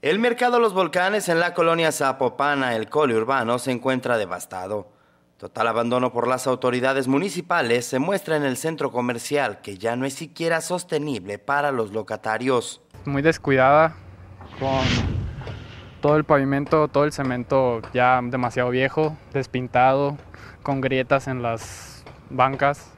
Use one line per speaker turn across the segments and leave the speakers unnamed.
El mercado Los Volcanes en la colonia Zapopana, el cole urbano, se encuentra devastado. Total abandono por las autoridades municipales se muestra en el centro comercial, que ya no es siquiera sostenible para los locatarios.
Muy descuidada, con todo el pavimento, todo el cemento ya demasiado viejo, despintado, con grietas en las bancas,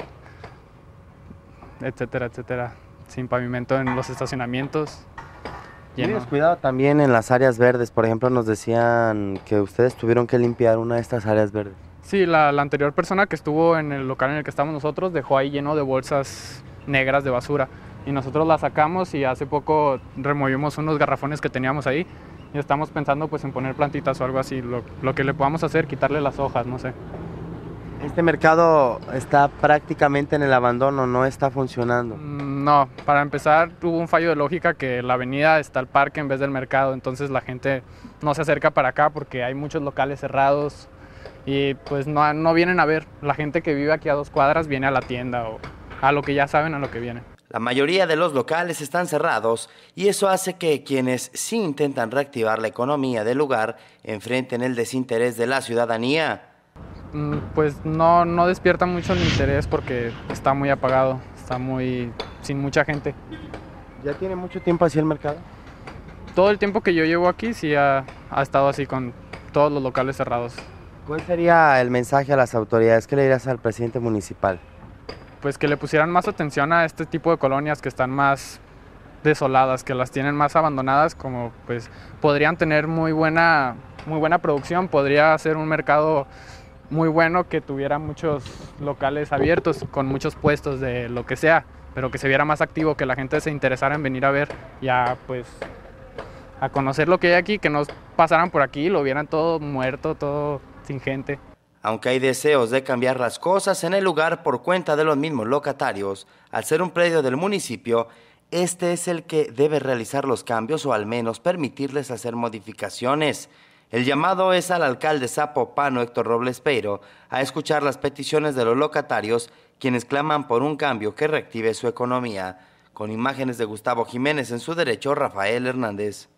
etcétera, etcétera. Sin pavimento en los estacionamientos.
Muy descuidado también en las áreas verdes. Por ejemplo, nos decían que ustedes tuvieron que limpiar una de estas áreas verdes.
Sí, la anterior persona que estuvo en el local en el que estamos nosotros dejó ahí lleno de bolsas negras de basura y nosotros la sacamos y hace poco removimos unos garrafones que teníamos ahí y estamos pensando pues en poner plantitas o algo así, lo que le podamos hacer, quitarle las hojas, no sé.
Este mercado está prácticamente en el abandono, no está funcionando.
No, para empezar hubo un fallo de lógica que la avenida está el parque en vez del mercado, entonces la gente no se acerca para acá porque hay muchos locales cerrados y pues no vienen a ver. La gente que vive aquí a 2 cuadras viene a la tienda o a lo que ya saben a lo que vienen.
La mayoría de los locales están cerrados y eso hace que quienes sí intentan reactivar la economía del lugar enfrenten el desinterés de la ciudadanía.
Pues no despierta mucho el interés porque está muy apagado, está sin mucha gente.
¿Ya tiene mucho tiempo así el mercado?
Todo el tiempo que yo llevo aquí sí ha estado así con todos los locales cerrados.
¿Cuál sería el mensaje a las autoridades? ¿Qué le dirías al presidente municipal?
Pues que le pusieran más atención a este tipo de colonias que están más desoladas, que las tienen más abandonadas, como pues podrían tener muy buena producción, podría ser un mercado muy bueno que tuviera muchos locales abiertos con muchos puestos de lo que sea, pero que se viera más activo, que la gente se interesara en venir a ver y a conocer lo que hay aquí, que no pasaran por aquí y lo vieran todo muerto, todo sin gente.
Aunque hay deseos de cambiar las cosas en el lugar por cuenta de los mismos locatarios, al ser un predio del municipio, este es el que debe realizar los cambios o al menos permitirles hacer modificaciones. El llamado es al alcalde zapopano, Héctor Robles Peiro, a escuchar las peticiones de los locatarios, quienes claman por un cambio que reactive su economía. Con imágenes de Gustavo Jiménez, en su derecho, Rafael Hernández.